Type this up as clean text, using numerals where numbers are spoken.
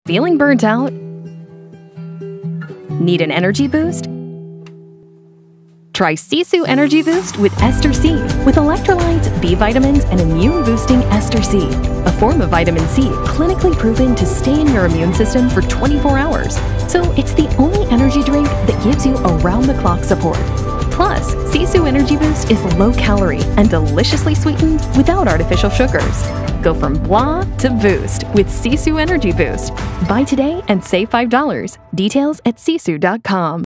Feeling burnt out? Need an energy boost? Try Sisu Energy Boost with Ester-C, with electrolytes, B vitamins, and immune-boosting Ester-C, a form of vitamin C clinically proven to stay in your immune system for 24 hours. So it's the only energy drink that gives you around-the-clock support. Plus, Sisu Energy Boost is low-calorie and deliciously sweetened without artificial sugars. Go from blah to boost with Sisu Energy Boost. Buy today and save $5. Details at sisu.com.